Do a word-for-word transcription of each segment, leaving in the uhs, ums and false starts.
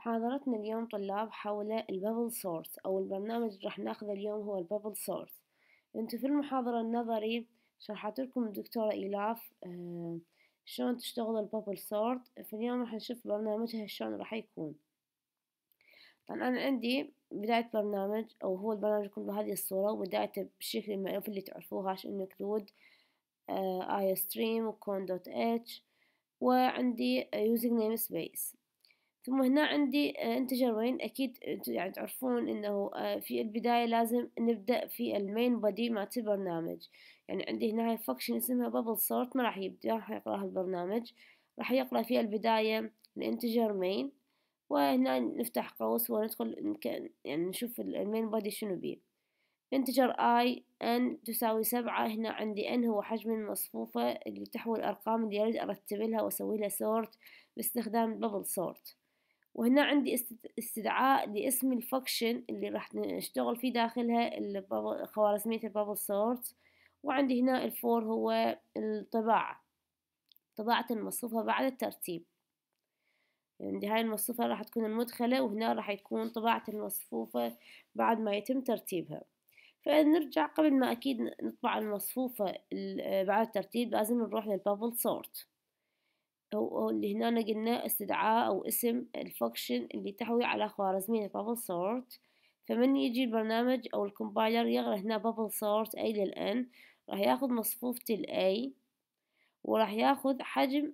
محاضرتنا اليوم طلاب حول البابل سورت أو البرنامج اللي راح ناخذه اليوم هو البابل سورت. انتوا في المحاضرة النظري شرحت لكم الدكتورة إيلاف آه شلون تشتغل البابل سورت، في اليوم راح نشوف برنامجها شلون راح يكون. طبعا أنا عندي بداية برنامج أو هو البرنامج يكون بهذه الصورة، وبدايته بالشكل المألوف اللي تعرفوها عشان include آه آي ستريم وكون دوت اتش، وعندي يوزنج نيم سبيس. ثم هنا عندي انتجر وين، اكيد انتم يعني تعرفون انه في البداية لازم نبدأ في المين بودي مالت البرنامج. يعني عندي هنا هاي فانكشن اسمها بابل سورت، ما راح يبدأ راح يقراها البرنامج، راح يقرأ في البداية الانتجر مين، وهنا نفتح قوس وندخل يعني نشوف المين بودي شنو بيه. انتجر اي ان تساوي سبعة، هنا عندي ان هو حجم المصفوفة اللي تحوي الارقام اللي اريد ارتب لها واسوي لها سورت باستخدام بابل سورت. وهنا عندي استدعاء لاسم الفانكشن اللي راح نشتغل فيه داخلها خوارزمية البابل سورت. وعندي هنا الفور هو الطباعة، طباعة المصفوفة بعد الترتيب. عندي هاي المصفوفة راح تكون المدخلة، وهنا راح يكون طباعة المصفوفة بعد ما يتم ترتيبها. فنرجع قبل ما أكيد نطبع المصفوفة بعد الترتيب لازم نروح للبابل سورت، أو اللي هنا قلنا استدعاء أو اسم الفانكشن اللي تحوي على خوارزمية بابل سورت. فمن يجي البرنامج أو الكومبايلر يقرأ هنا بابل سورت أي للأن، راح ياخذ مصفوفة الأي وراح ياخذ حجم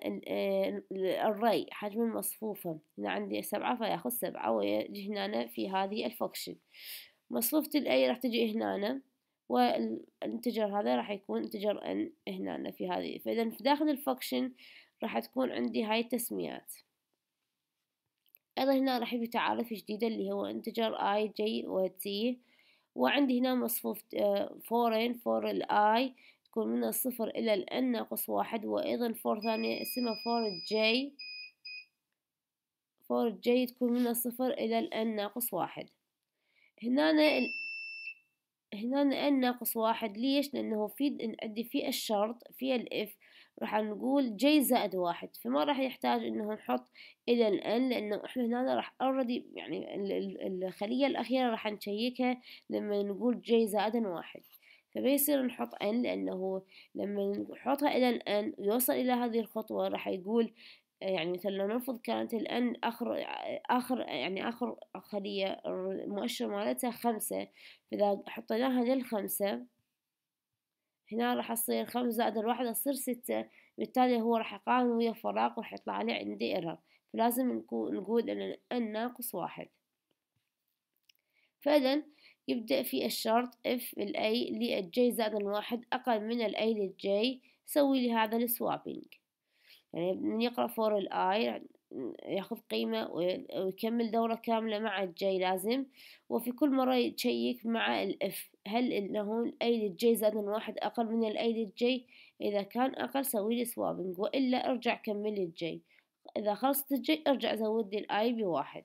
الري، حجم المصفوفة. هنا عندي سبعة فياخذ سبعة ويجي هنا في هذه الفانكشن. مصفوفة الأي راح تجي هنا، والانتجر هذا راح يكون انتجر ان هنا في هذه. فإذا في داخل الفانكشن راح تكون عندي هاي التسميات. أيضا هنا راح يجي تعاريف جديدة اللي هو انتجر اي جي وتي، وعندي هنا مصفوفة فورين فور الاي تكون من الصفر إلى الان ناقص واحد، وأيضا فور ثانية اسمها فور الجي، فور الجي تكون من الصفر إلى الان ناقص واحد. هنا هنا ان ناقص واحد، ليش؟ لأنه في عندي في الشرط في الاف راح نقول جي زائد واحد، فما راح يحتاج انه نحط الى الان، لانه احنا هنا راح اوريدي يعني الخلية الاخيرة راح نشيكها لما نقول جي زائد واحد، فبيصير نحط ان، لانه لما نحطها الى الان يوصل الى هذه الخطوة راح يقول يعني مثلا لو نفرض كانت الان اخر اخر يعني اخر خلية المؤشر مالتها خمسة، فاذا حطيناها للخمسة هنا راح تصير خمسة زائد الواحد تصير ستة، بالتالي هو راح يقارن ويا فراغ وراح يطلع لي عندي ايرور، فلازم نقول ان ان ناقص واحد. فاذا يبدأ في الشرط اف الاي للجي زائد الواحد اقل من الاي للجي، سوي لي هذا السوابينج. يعني من يقرأ فور الاي ياخذ قيمة ويكمل دورة كاملة مع الجي لازم، وفي كل مرة يتشيك مع الاف هل انه الاي للجي زائد واحد اقل من الاي للجي، اذا كان اقل سوي لي سوابنج، والا ارجع كمل لي الجي، اذا خلصت الجي ارجع زود لي الاي بواحد.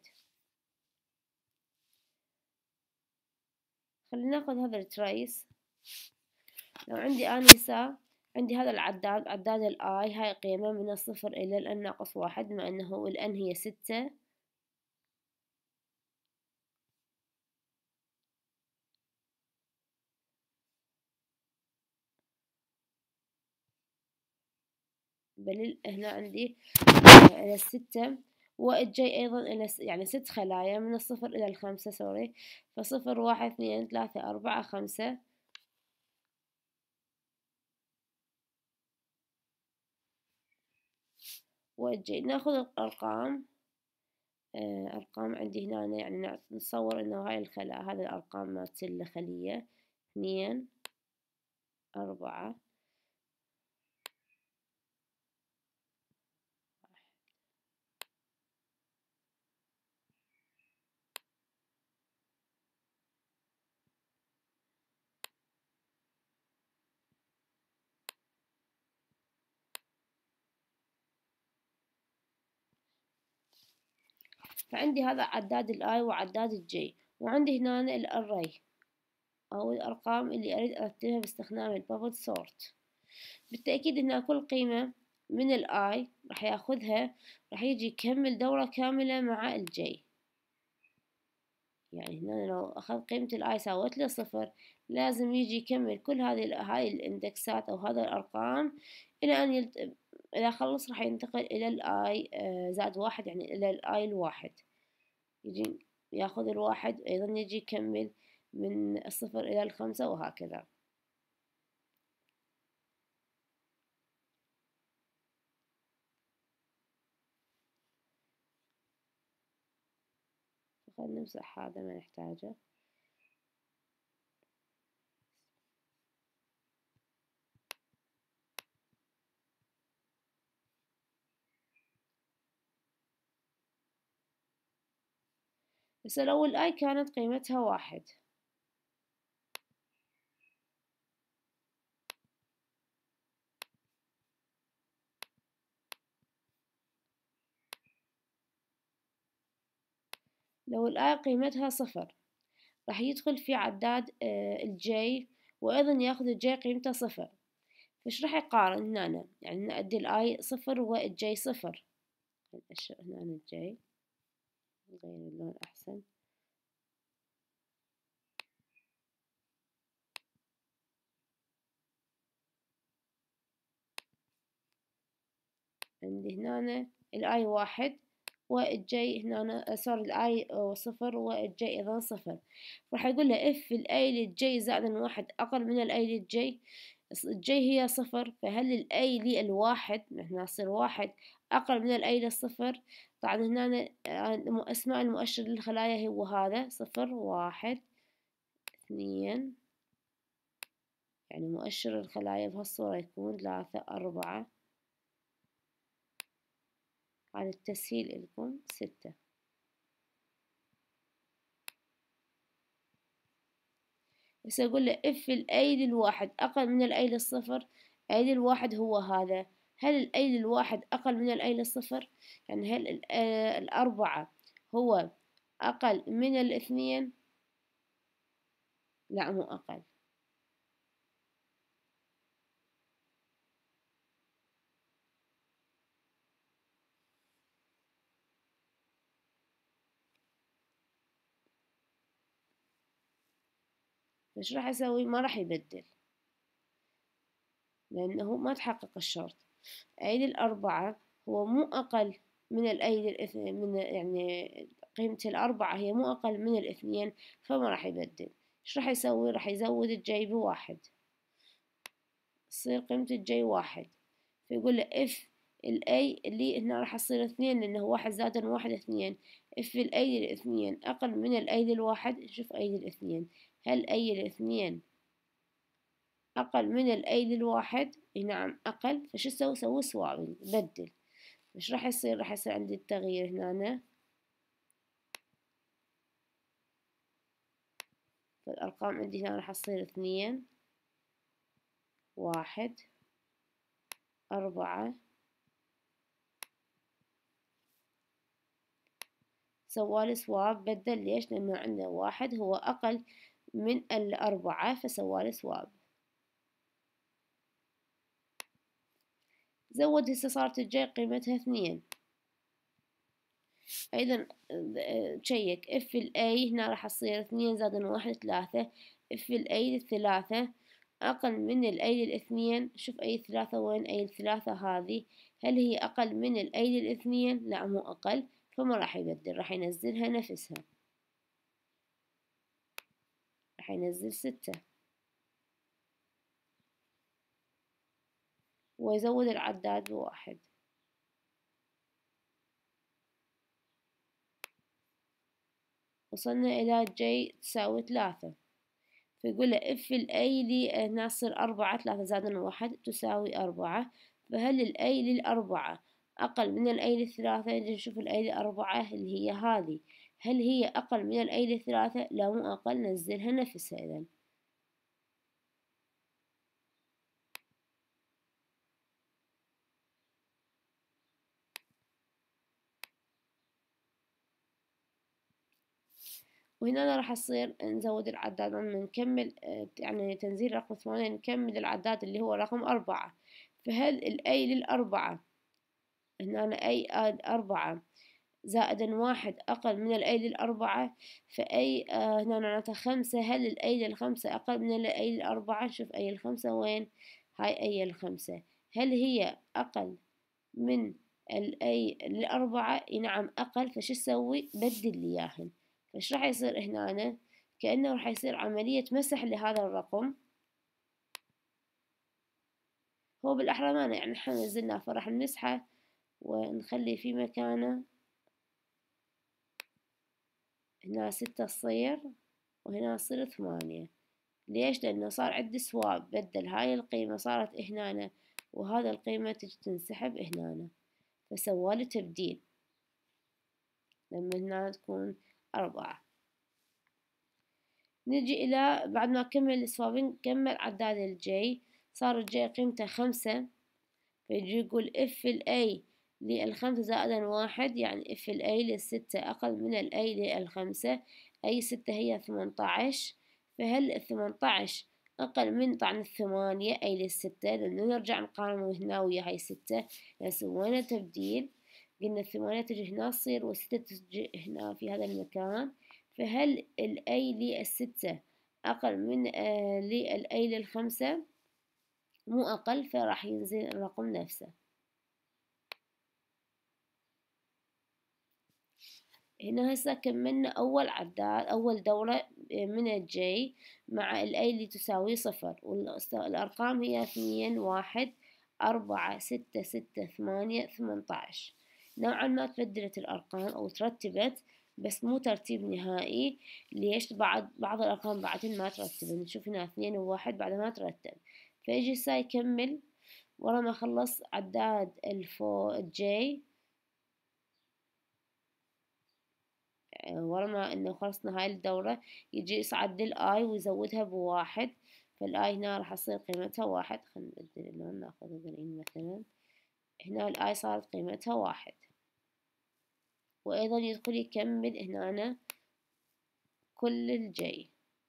خلينا ناخذ هذا التريس. لو عندي انسة عندي هذا العداد، عداد الاي هاي قيمة من الصفر الى الان ناقص واحد، بما انه الان هي ستة، بل هنا عندي إلى الستة، والجي أيضا إلى يعني ست خلايا من الصفر إلى الخمسة، سوري، فصفر واحد اثنين ثلاثة أربعة خمسة. والجي ناخذ الأرقام، أرقام عندي هنا يعني نتصور إنه هاي الخلايا هذه الأرقام مالت الخلية اثنين أربعة فعندي هذا عداد الاي وعداد الجي، وعندي هنا الاري او الارقام اللي اريد ارتبها باستخدام البابل سورت. بالتأكيد هنا كل قيمة من الآي راح ياخذها، راح يجي يكمل دورة كاملة مع الجي. يعني هنا لو أخذ قيمة الآي ساوت له صفر، لازم يجي يكمل كل هذه هاي الإندكسات أو هذه الأرقام إلى أن يلت... إذا خلص راح ينتقل إلى الآي زائد واحد، يعني إلى الآي الواحد. يجي ياخذ الواحد أيضا يجي يكمل من الصفر إلى الخمسة وهكذا. خلينا نمسح هذا ما نحتاجه. بس لو الآي كانت قيمتها واحد، لو الآي قيمتها صفر راح يدخل في عداد الجي، وأيضا ياخذ الجي قيمته صفر. فش راح يقارن هنا؟ يعني نأدي الآي صفر والجي صفر. نأشر هنا الجي، نغير اللون أحسن. عندي هنا الآي واحد والجي هنا صار الآي صفر والجي أيضا صفر. راح يقول له اف الآي للجي زائد واحد أقل من الآي للجي. الجي هي صفر، فهل الآي للواحد هنا يصير واحد أقل من الآي للصفر؟ طبعا هنا أسماء المؤشر للخلايا هو هذا صفر واحد اثنين، يعني مؤشر الخلايا بهالصورة يكون ثلاثة أربعة. على التسهيل لكم ستة. بس أقول له اف الأي للواحد أقل من الأي للصفر. أي للواحد هو هذا. هل الأي للواحد أقل من الأي للصفر؟ يعني هل الأربعة هو أقل من الاثنين؟ لا مو أقل. فش راح أسوي؟ ما راح يبدل، لأنه ما تحقق الشرط. أي للأربعة هو مو أقل من الأي للاثنين، من يعني قيمة الأربعة هي مو أقل من الاثنين، فما راح يبدل. إيش راح يسوي؟ راح يزود الجي بواحد، تصير قيمة الجي واحد. فيقول له اف الاي اللي هنا راح تصير اثنين، لأنه واحد زائد واحد اثنين. اف الاي للاثنين أقل من الاي للواحد. شوف اي للاثنين، هل اي للاثنين أقل من الأي للواحد؟ نعم أقل. فشو سوي؟ سوي سوابنج، بدل. مش راح يصير؟ راح يصير عندي التغيير هنا. فالأرقام عندي هنا راح تصير اثنين واحد أربعة. سوالي سواب، بدل. ليش؟ لأنه عندنا واحد هو أقل من الأربعة، فسوالي سواب. زود. هسه صارت الجي قيمتها اثنين. أيضا تشيك اف الاي هنا راح تصير اثنين زائد واحد ثلاثة. اف الاي للثلاثة أقل من الأي للاثنين. شوف أي ثلاثة وين أي الثلاثة هذه، هل هي أقل من الأي للاثنين؟ لا مو أقل، فما راح يبدل، راح ينزلها نفسها، راح ينزل ستة ويزود العداد بواحد. وصلنا إلى جي تساوي ثلاثة. فيقول له اف الاي لي ناصر أربعة، ثلاثة زائد واحد تساوي أربعة. فهل الاي للأربعة أقل من الاي للثلاثة؟ نجي نشوف الاي للأربعة اللي هي هذه، هل هي أقل من الاي للثلاثة؟ لا مو أقل، نزلها نفسها إذا. وهنا راح يصير نزود العداد لما نكمل، يعني تنزيل رقم ثمانية نكمل العداد اللي هو رقم أربعة. فهل الأي للأربعة هنا أي آد أربعة زائدا واحد أقل من الأي للأربعة، فأي آه هنا معناتها خمسة، هل الأي للخمسة أقل من الأي للأربعة؟ شوف أي الخمسة وين؟ هاي أي الخمسة، هل هي أقل من الأي للأربعة؟ نعم أقل، فشو تسوي؟ بدل لي إياهن، فش راح يصير هنا؟ كأنه راح يصير عملية مسح لهذا الرقم، هو بالأحرى مانع يعني احنا نزلناه فراح نمسحه ونخلي في مكانه هنا ستة تصير وهنا تصير ثمانية. ليش؟ لأنه صار عندي سواب، بدل هاي القيمة صارت هنا وهذا القيمة تجي تنسحب هنا، فسوالي تبديل لما هنا تكون أربعة. نجي إلى بعد ما كمل السوابين نكمل عداد الجي، صار الجي قيمته خمسة، فيجي يقول اف الاي للخمسة زائدا واحد، يعني اف الاي للستة أقل من الاي للخمسة، أي ستة هي ثمنتاعش، فهل الثمنتاعش أقل من طعن الثمانية أي للستة؟ لأنه نرجع نقارن هنا ويا هاي ستة، سوينا تبديل قلنا الثمانية تجي هنا تصير والستة تجي هنا في هذا المكان، فهل الاي للستة أقل من آه للاي للخمسة؟ مو أقل، فراح ينزل الرقم نفسه. هنا هسه كملنا أول عداد أول دورة من الجي مع الأي اللي تساوي صفر، والأرقام هي اثنين واحد أربعة ستة ستة ثمانية ثمنتاش. نوعا ما تبدلت الأرقام أو ترتبت بس مو ترتيب نهائي. ليش؟ بعد بعض الأرقام بعدين ما ترتب، نشوف هنا اثنين وواحد بعد ما ترتب، فيجي هسه يكمل ورا ما خلص عداد الفو الجي، ورا ما انه خلصنا هاي الدورة يجي يصعد للآي ويزودها بواحد، فالآي هنا راح تصير قيمتها واحد. خلينا نبدل اللون ناخذ جرين مثلا، هنا الآي صارت قيمتها واحد. وأيضا يدخل يكمل هنا كل الجي،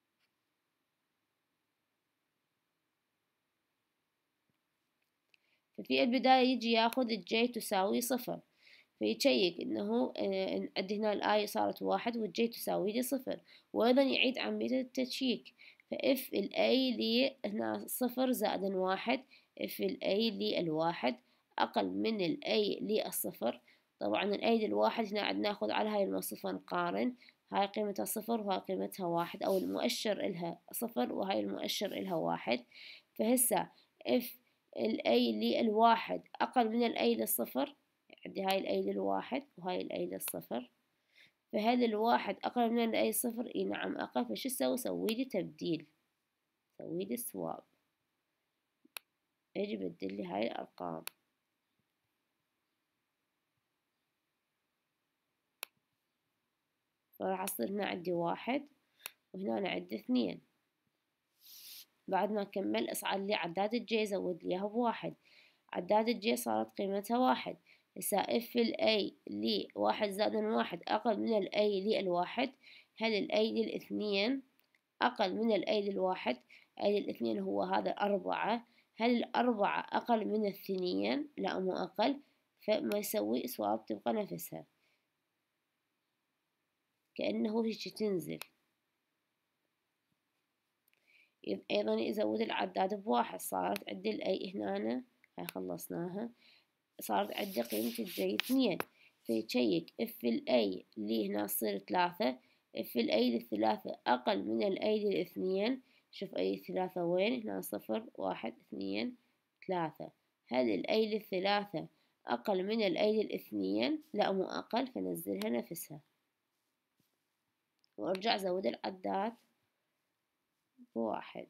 ففي البداية يجي ياخذ الجي تساوي صفر، فيتشيك انه عندي هنا الاي صارت واحد والجي تساوي لي صفر، وايضا يعيد عملية التشيك، فاف الاي لي هنا صفر زائدا واحد، اف الاي للواحد اقل من الاي للصفر. طبعا الاي للواحد هنا عندنا ناخذ على هاي المصفى نقارن، هاي قيمتها صفر وهاي قيمتها واحد، او المؤشر الها صفر وهاي المؤشر الها واحد، فهسه اف الاي للواحد اقل من الاي للصفر، عندي هاي الأي للواحد وهاي الأي للصفر، فهذا الواحد أقل من الأي صفر، إي نعم أقل، فشو سوي؟ سويلي تبديل، سويلي سواب، يجي بدل لي هاي الأرقام، فراح أصير هنا عندي واحد وهنا أنا عندي اثنين. بعد ما كمل اصعد لي عداد الجي زود لي إياها بواحد، عداد الجي صارت قيمتها واحد، هسا اف الاي لي واحد زائدا واحد أقل من الاي للواحد، هل الاي للاثنين أقل من الأي للواحد؟ أي للاثنين هو هذا أربعة، هل الأربعة أقل من الاثنين؟ لا مو أقل، فما يسوي سواب تبقى نفسها كأنه هيك تنزل. أيضا يزود العداد بواحد، صارت عندي الأي هنا هاي خلصناها، صارت عندي قيمة الجي اثنين، فيتشيك اف الاي اللي هنا تصير ثلاثة، اف الاي للثلاثة أقل من الاي للاثنين، شوف اي ثلاثة وين؟ هنا صفر واحد اثنين ثلاثة، هل الاي للثلاثة أقل من الاي للاثنين؟ لا مو أقل، فنزلها نفسها وارجع زود العداد بواحد.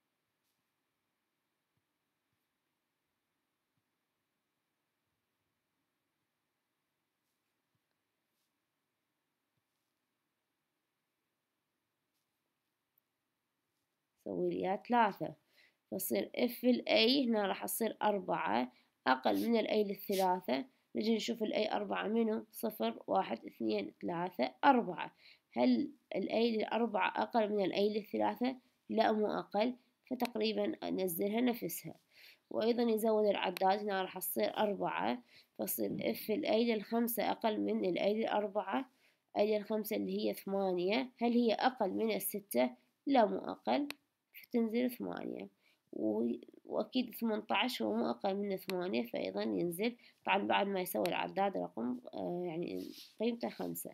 سوي لي ثلاثة، فصير اف الاي هنا راح تصير أربعة أقل من الاي للثلاثة، نجي نشوف الاي أربعة منو؟ صفر واحد اثنين ثلاثة أربعة، هل الاي للأربعة أقل من الاي للثلاثة؟ لا مو أقل، فتقريبا أنزلها نفسها. وأيضا يزود العداد. هنا راح تصير أربعة، فتصير اف الاي للخمسة أقل من الاي للأربعة. اي للخمسة اللي هي ثمانية، هل هي أقل من الستة؟ لا مو أقل، فتنزل ثمانية. وأكيد ثمانية عشر هو مو أقل من ثمانية، فأيضا ينزل. طبعا بعد ما يسوي العداد رقم آه يعني قيمته خمسة.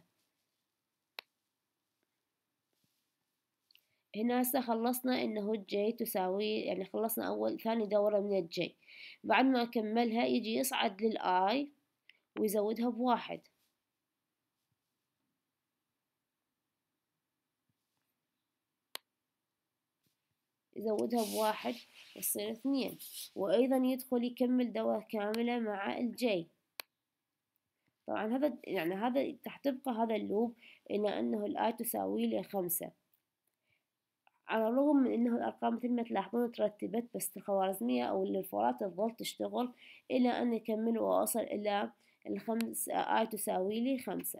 هنا هسه خلصنا انه الجي تساوي، يعني خلصنا اول ثاني دورة من الجي. بعد ما اكملها يجي يصعد للاي ويزودها بواحد، يزودها بواحد تصير اثنين. وايضا يدخل يكمل دورة كاملة مع الجي. طبعا هذا يعني هذا راح تبقى هذا اللوب الى انه الاي تساوي له خمسة. على الرغم من انه الارقام مثل ما تلاحظون ترتبت، بس الخوارزمية او الفورات تظل تشتغل الى ان يكمل واصل الى الخمس اي تساوي لي خمسة.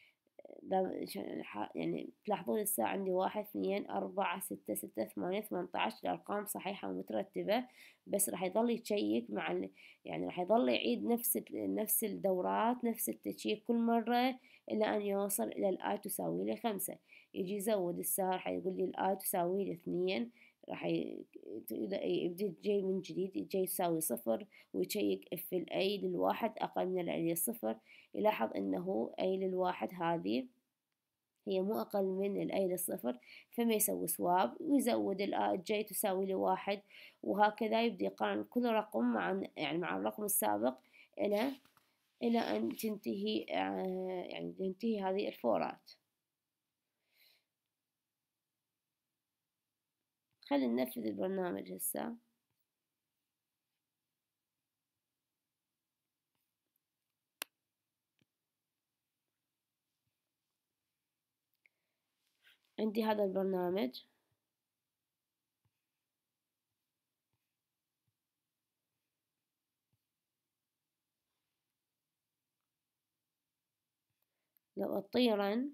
يعني تلاحظون الساعة عندي واحد اثنين أربعة ستة ستة ثمانية ثمانية عشر، الأرقام صحيحة ومترتبة، بس راح يظل يتشيك مع ال... يعني راح يظل يعيد نفس نفس الدورات، نفس التشيك كل مرة إلى أن يوصل إلى الآي تساوي لي خمسة. يجي يزود الساعة، راح يقول لي الآي تساوي لي اثنين، راح يبدأ جاي من جديد، جاي يساوي صفر، ويشيك اف الاي للواحد أقل من الاي للصفر. يلاحظ انه اي للواحد هذه هي مو أقل من الأي للصفر، فما يسوي سواب ويزود الجي تساوي لواحد. وهكذا يبدأ يقارن كل رقم مع يعني مع الرقم السابق إلى إلى أن تنتهي يعني تنتهي هذه الفورات. خلينا ننفذ البرنامج هسه. عندي هذا البرنامج، لو أطيرن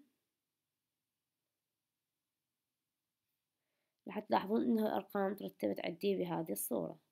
راح تلاحظون إنه الأرقام ترتبت عندي بهذه الصورة.